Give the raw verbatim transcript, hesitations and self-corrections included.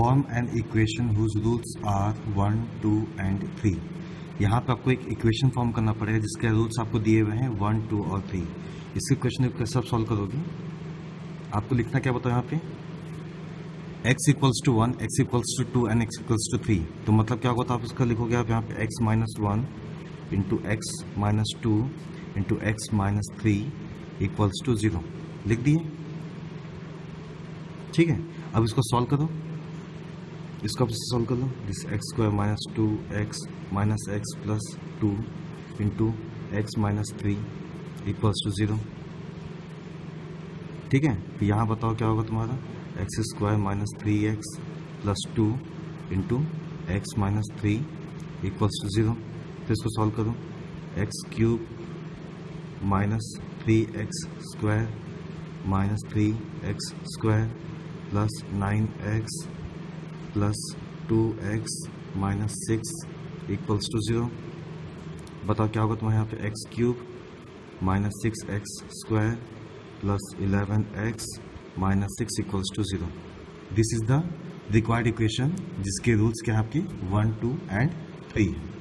Form an equation whose roots are one two and three. यहाँ पे आपको एक इक्वेशन फॉर्म करना पड़ेगा जिसके रूट्स आपको दिए हुए हैं वन टू और थ्री। इस इक्वेशन को कैसे आप सॉल्व करोगे? आपको लिखना क्या बताओ यहाँ पे, x equals to one, x equals to two and x equals to three. तो मतलब क्या होगा, तो आप इसका लिखोगे आप यहाँ पे x minus one into x minus two into x minus three equals to zero. लिख दिए, ठीक है। अब इसको सॉल्व करो, इसको आप सॉल्व कर लो। This x square minus two x minus x plus two into x minus three equals to zero, ठीक है। तो यहाँ बताओ क्या होगा तुम्हारा, x square minus three x plus two into x minus three equals to zero. फिर इसको सॉल्व करो, x cube minus three x square minus three x square plus nine x plus two x minus six equals to zero. बताओ क्या होगा तुम्हारे यहाँ पे, x cube minus six x square plus eleven x minus six equals to zero. This is the required equation जिसके roots क्या है आपकी वन टू एंड थ्री है।